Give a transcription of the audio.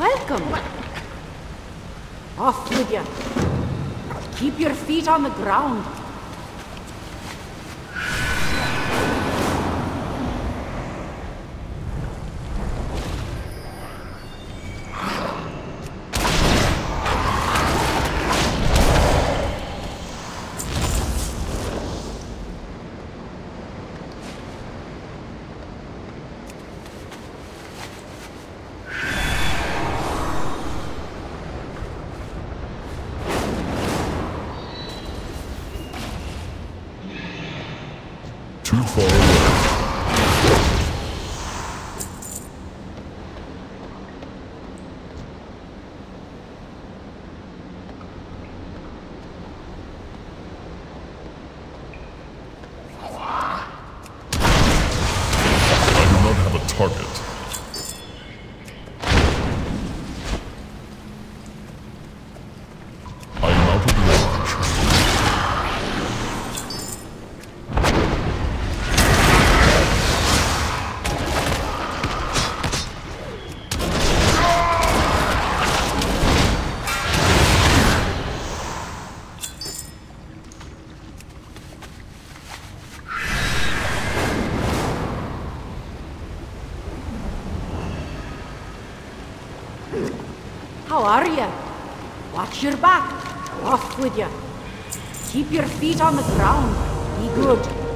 Welcome. Off with you. Keep your feet on the ground. Too far away. I do not have a target. I am out of range. How are you? Watch your back. Off with you. Keep your feet on the ground. Be good.